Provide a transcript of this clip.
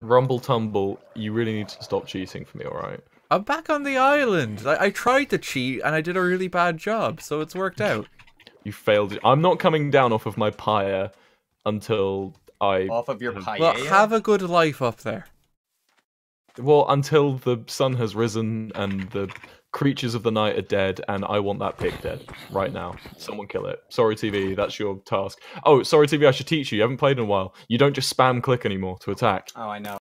Rumble Tumble, you really need to stop cheating for me, alright? I'm back on the island. I tried to cheat and I did a really bad job, so it's worked out. You failed. I'm not coming down off of my pyre until I... Off of your paella? Well, have a good life up there. Well, until the sun has risen and the creatures of the night are dead, and I want that pig dead right now. Someone kill it. SorrowTV, that's your task. Oh, SorrowTV, I should teach you. You haven't played in a while. You don't just spam click anymore to attack. Oh, I know.